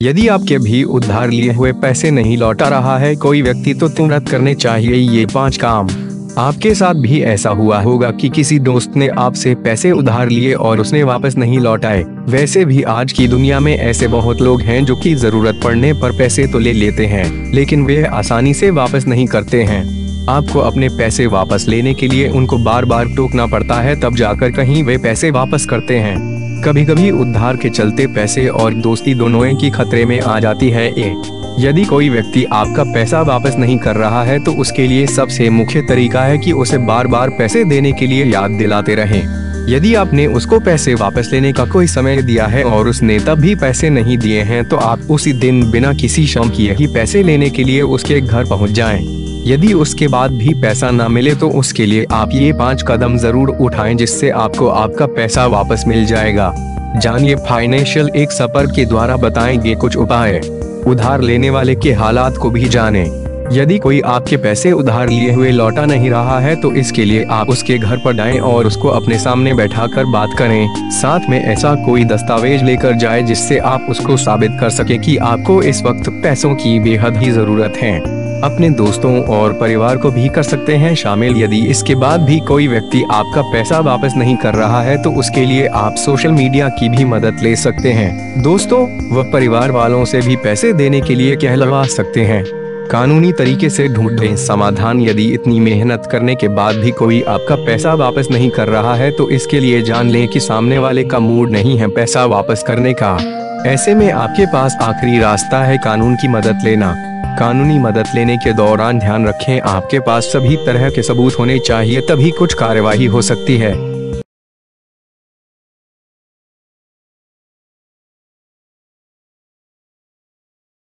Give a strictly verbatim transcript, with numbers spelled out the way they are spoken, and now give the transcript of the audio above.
यदि आपके भी उधार लिए हुए पैसे नहीं लौटा रहा है कोई व्यक्ति तो तुरंत करने चाहिए ये पांच काम। आपके साथ भी ऐसा हुआ होगा कि किसी दोस्त ने आपसे पैसे उधार लिए और उसने वापस नहीं लौटाए। वैसे भी आज की दुनिया में ऐसे बहुत लोग हैं जो कि जरूरत पड़ने पर पैसे तो ले लेते हैं लेकिन वे आसानी से वापस नहीं करते हैं। आपको अपने पैसे वापस लेने के लिए उनको बार बार टोकना पड़ता है तब जाकर कहीं वे पैसे वापस करते हैं। कभी कभी उधार के चलते पैसे और दोस्ती दोनों की खतरे में आ जाती है। ए यदि कोई व्यक्ति आपका पैसा वापस नहीं कर रहा है तो उसके लिए सबसे मुख्य तरीका है कि उसे बार बार पैसे देने के लिए याद दिलाते रहें। यदि आपने उसको पैसे वापस लेने का कोई समय दिया है और उसने तब भी पैसे नहीं दिए हैं तो आप उसी दिन बिना किसी शर्म किए ही पैसे लेने के लिए उसके घर पहुंच जाएं। यदि उसके बाद भी पैसा ना मिले तो उसके लिए आप ये पांच कदम जरूर उठाएं जिससे आपको आपका पैसा वापस मिल जाएगा। जानिए फाइनेंशियल एक्सपर्ट के द्वारा बताएंगे कुछ उपाय। उधार लेने वाले के हालात को भी जानें। यदि कोई आपके पैसे उधार लिए हुए लौटा नहीं रहा है तो इसके लिए आप उसके घर पर जाएं और उसको अपने सामने बैठाकर बात करें। साथ में ऐसा कोई दस्तावेज लेकर जाएं जिससे आप उसको साबित कर सके कि आपको इस वक्त पैसों की बेहद ही जरूरत है। अपने दोस्तों और परिवार को भी कर सकते हैं शामिल। यदि इसके बाद भी कोई व्यक्ति आपका पैसा वापस नहीं कर रहा है तो उसके लिए आप सोशल मीडिया की भी मदद ले सकते हैं। दोस्तों व परिवार वालों से भी पैसे देने के लिए कहलवा सकते हैं। कानूनी तरीके से ढूंढें समाधान। यदि इतनी मेहनत करने के बाद भी कोई आपका पैसा वापस नहीं कर रहा है तो इसके लिए जान लें कि सामने वाले का मूड नहीं है पैसा वापस करने का। ऐसे में आपके पास आखिरी रास्ता है कानून की मदद लेना। कानूनी मदद लेने के दौरान ध्यान रखें आपके पास सभी तरह के सबूत होने चाहिए तभी कुछ कार्यवाही हो सकती है।